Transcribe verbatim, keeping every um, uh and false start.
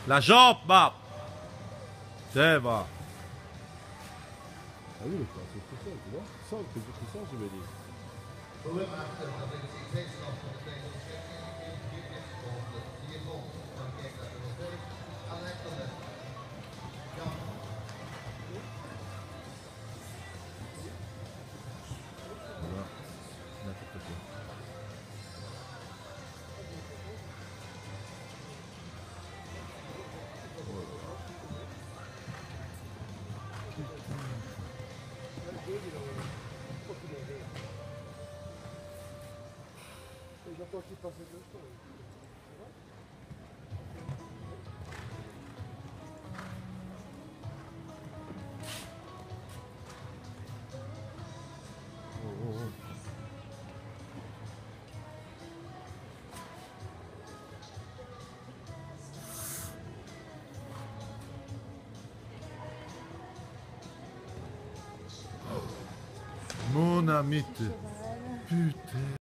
La jambe, Map. Tiens, va. Ah oui, d'accord, c'est tout ça, tu vois. Ça, c'est tout ça, je vais dire. Voilà. N'importe quoi. J'entends qu'il passe deux fois. Mon ami. Putain.